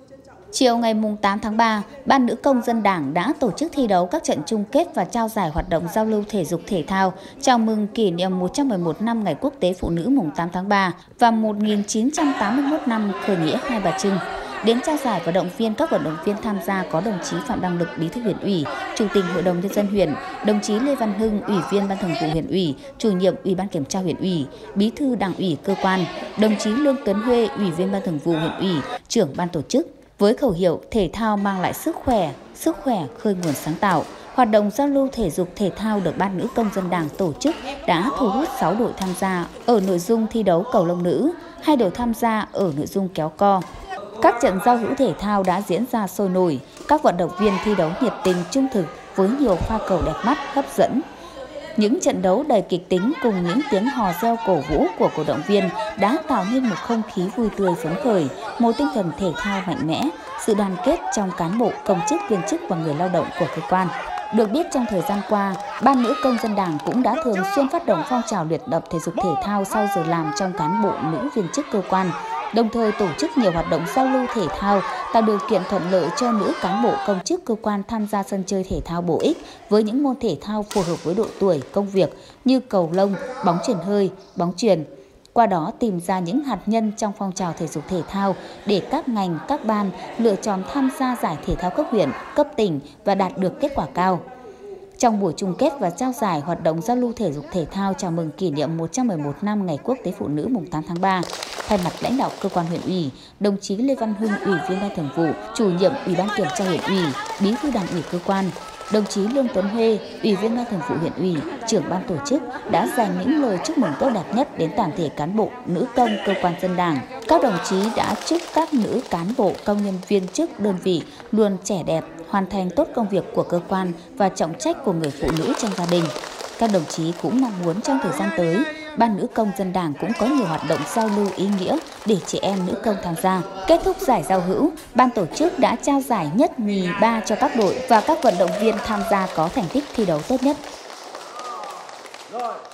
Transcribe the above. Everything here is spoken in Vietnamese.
Chiều ngày 8 tháng 3, Ban Nữ công Dân Đảng đã tổ chức thi đấu các trận chung kết và trao giải hoạt động giao lưu thể dục thể thao chào mừng kỷ niệm 111 năm Ngày Quốc tế Phụ nữ mùng 8 tháng 3 và 1981 năm khởi nghĩa Hai Bà Trưng. Đến trao giải và động viên các vận động viên tham gia có đồng chí Phạm Đăng Lực, Bí thư huyện ủy, Chủ tịch Hội đồng Nhân dân huyện, đồng chí Lê Văn Hưng, Ủy viên Ban Thường vụ huyện ủy, Chủ nhiệm Ủy ban Kiểm tra huyện ủy, Bí thư Đảng ủy cơ quan, đồng chí Lương Tấn Huê, Ủy viên Ban Thường vụ huyện ủy, Trưởng ban tổ chức. Với khẩu hiệu thể thao mang lại sức khỏe khơi nguồn sáng tạo, hoạt động giao lưu thể dục thể thao được Ban Nữ công Dân Đảng tổ chức đã thu hút 6 đội tham gia ở nội dung thi đấu cầu lông nữ, 2 đội tham gia ở nội dung kéo co. Các trận giao hữu thể thao đã diễn ra sôi nổi, các vận động viên thi đấu nhiệt tình trung thực với nhiều pha cầu đẹp mắt, hấp dẫn. Những trận đấu đầy kịch tính cùng những tiếng hò reo cổ vũ của cổ động viên đã tạo nên một không khí vui tươi phấn khởi, một tinh thần thể thao mạnh mẽ, sự đoàn kết trong cán bộ, công chức, viên chức và người lao động của cơ quan. Được biết trong thời gian qua, Ban Nữ công Dân Đảng cũng đã thường xuyên phát động phong trào luyện tập thể dục thể thao sau giờ làm trong cán bộ nữ viên chức cơ quan, đồng thời tổ chức nhiều hoạt động giao lưu thể thao, tạo điều kiện thuận lợi cho nữ cán bộ công chức cơ quan tham gia sân chơi thể thao bổ ích với những môn thể thao phù hợp với độ tuổi, công việc như cầu lông, bóng chuyền hơi, bóng chuyền. Qua đó tìm ra những hạt nhân trong phong trào thể dục thể thao để các ngành, các ban lựa chọn tham gia giải thể thao cấp huyện, cấp tỉnh và đạt được kết quả cao. Trong buổi chung kết và trao giải hoạt động giao lưu thể dục thể thao chào mừng kỷ niệm 111 năm Ngày Quốc tế Phụ nữ mùng 8 tháng 3, thay mặt lãnh đạo cơ quan huyện ủy, đồng chí Lê Văn Hưng, Ủy viên Ban Thường vụ, Chủ nhiệm Ủy ban Kiểm tra huyện ủy, Bí thư Đảng ủy cơ quan, đồng chí Lương Tấn Huê, Ủy viên Ban Thường vụ huyện ủy, Trưởng ban tổ chức đã dành những lời chúc mừng tốt đẹp nhất đến toàn thể cán bộ, nữ công cơ quan dân đảng. Các đồng chí đã chúc các nữ cán bộ, công nhân viên chức đơn vị luôn trẻ đẹp, hoàn thành tốt công việc của cơ quan và trọng trách của người phụ nữ trong gia đình. Các đồng chí cũng mong muốn trong thời gian tới, Ban Nữ công Dân Đảng cũng có nhiều hoạt động giao lưu ý nghĩa để chị em nữ công tham gia. Kết thúc giải giao hữu, ban tổ chức đã trao giải nhất, nhì, ba cho các đội và các vận động viên tham gia có thành tích thi đấu tốt nhất.